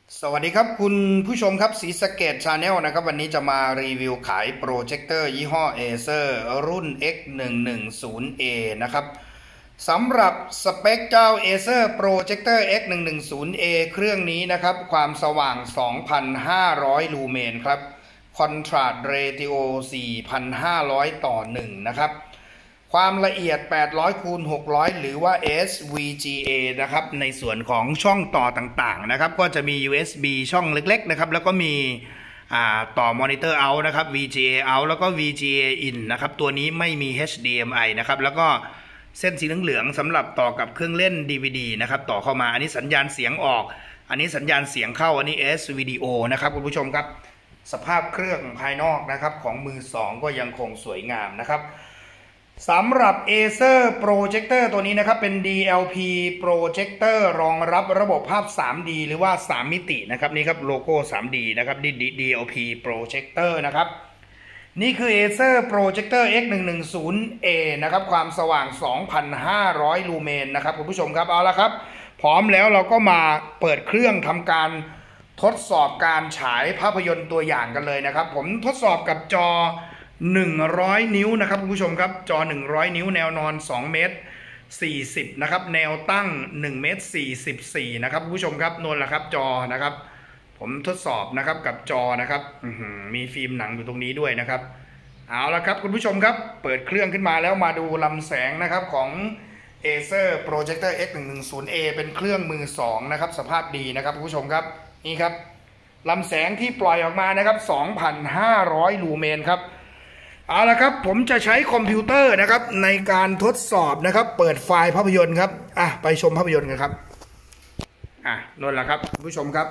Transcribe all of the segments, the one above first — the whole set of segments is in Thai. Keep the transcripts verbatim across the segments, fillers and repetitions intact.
สวัสดีครับคุณผู้ชมครับศรีสะเกษ Channel นะครับวันนี้จะมารีวิวขายโปรเจคเตอร์ยี่ห้อ Acer รุ่น เอ็กซ์ หนึ่งหนึ่งศูนย์ เอ นะครับสำหรับสเปคเจ้า Acer Projector เอ็กซ์ หนึ่งหนึ่งศูนย์ เอ เครื่องนี้นะครับความสว่าง สองพันห้าร้อย ลูเมนครับ Contrast Ratio สี่พันห้าร้อย ต่อ หนึ่ง นะครับความละเอียดแปดร้อยคูณหกร้อยหรือว่า เอส วี จี เอ นะครับในส่วนของช่องต่อต่างๆนะครับก็จะมี ยู เอส บี ช่องเล็กๆนะครับแล้วก็มีต่อมอนิเตอร์เอาท์นะครับ วี จี เอ out แล้วก็ วี จี เอ in นะครับตัวนี้ไม่มี เอช ดี เอ็ม ไอ นะครับแล้วก็เส้นสีเหลืองๆสำหรับต่อกับเครื่องเล่น ดี วี ดี นะครับต่อเข้ามาอันนี้สัญญาณเสียงออกอันนี้สัญญาณเสียงเข้าอันนี้ เอส วี ดี โอ นะครับคุณผู้ชมครับสภาพเครื่องภายนอกนะครับของมือสองก็ยังคงสวยงามนะครับสำหรับ Acer Projector ตัวนี้นะครับเป็น ดี แอล พี Projector รองรับระบบภาพ ทรี ดี หรือว่าสามมิตินะครับนี่ครับโลโก้ ทรี ดี นะครับ ดี แอล พี Projector นะครับนี่คือ Acer Projector เอ็กซ์ หนึ่งหนึ่งศูนย์ เอ นะครับความสว่าง สองพันห้าร้อย ลูเมนนะครับคุณผู้ชมครับเอาละครับพร้อมแล้วเราก็มาเปิดเครื่องทำการทดสอบการฉายภาพยนตร์ตัวอย่างกันเลยนะครับผมทดสอบกับจอหนึ่งร้อยนิ้วนะครับคุณผู้ชมครับจอหนึ่งร้อยนิ้วแนวนอนสองเมตรสี่สิบนะครับแนวตั้งหนึ่งเมตรสี่สิบสี่นะครับคุณผู้ชมครับนั่นแหละครับจอนะครับผมทดสอบนะครับกับจอนะครับมีฟิล์มหนังอยู่ตรงนี้ด้วยนะครับเอาละครับคุณผู้ชมครับเปิดเครื่องขึ้นมาแล้วมาดูลำแสงนะครับของ Acer Projector เอ็กซ์ หนึ่งหนึ่งศูนย์ เอ เป็นเครื่องมือสองนะครับสภาพดีนะครับคุณผู้ชมครับนี่ครับลำแสงที่ปล่อยออกมานะครับ สองพันห้าร้อย ลูเมนครับเอาละครับผมจะใช้คอมพิวเตอร์นะครับในการทดสอบนะครับเปิดไฟล์ภาพยนตร์ครับอ่ะไปชมภาพยนตร์กันครับอ่ะนั่นแหละครับคุณผู้ชมครับ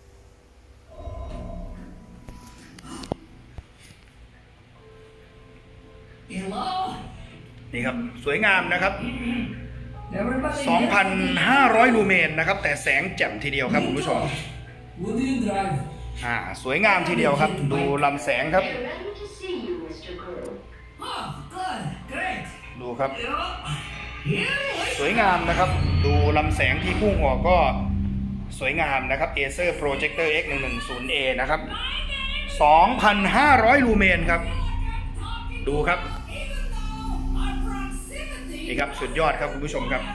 นี่ครับสวยงามนะครับ สองพันห้าร้อย ลูเมนนะครับแต่แสงแจ่มทีเดียวครับคุณผู้ชมอ่าสวยงามทีเดียวครับดูลำแสงครับดูครับสวยงามนะครับดูลำแสงที่พุ่งออกก็สวยงามนะครับ Acer Projector เอ็กซ์ หนึ่งหนึ่งศูนย์ เอ นะครับ สองพันห้าร้อย ลูเมนครับดูครับนี่ครับสุดยอดครับคุณผู้ชมครับ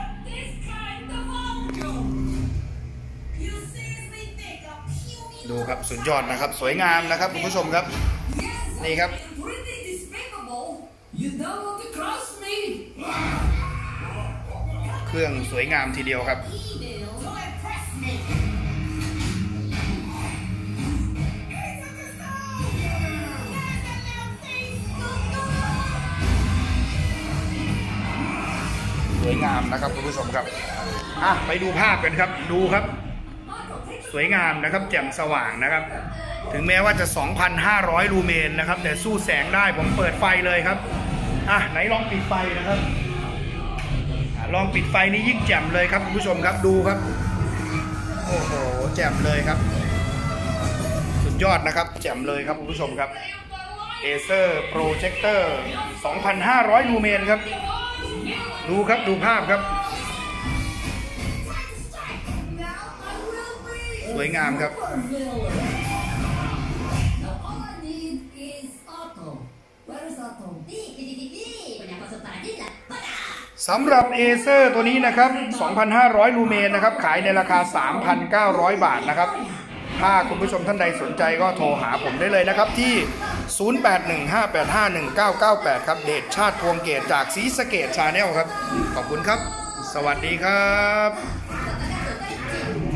ดูครับสุดยอดนะครับสวยงามนะครับคุณผู้ชมครับนี่ครับเครื่องสวยงามทีเดียวครับสวยงามนะครับคุณผู้ชมครับอ่ะไปดูภาพกันครับดูครับสวยงามนะครับแจ่มสว่างนะครับถึงแม้ว่าจะ สองพันห้าร้อย ลูเมนนะครับแต่สู้แสงได้ผมเปิดไฟเลยครับอ่ะไหนลองปิดไฟนะครับลองปิดไฟนี่ยิ่งแจ่มเลยครับคุณผู้ชมครับดูครับโอ้โหแจ่มเลยครับสุดยอดนะครับแจ่มเลยครับคุณผู้ชมครับ Acer Projector สองพันห้าร้อย ลูเมนครับดูครับดูภาพครับสวยงามครับสำหรับ Acer ตัวนี้นะครับ สองพันห้าร้อย ลูเมนนะครับขายในราคา สามพันเก้าร้อย บาทนะครับถ้าคุณผู้ชมท่านใดสนใจก็โทรหาผมได้เลยนะครับที่ ศูนย์ แปด หนึ่ง ห้า แปด ห้า หนึ่ง เก้า เก้า แปด ครับเดชชาติพวงเกตจากศรีสะเกษ Channel ครับขอบคุณครับสวัสดีครับ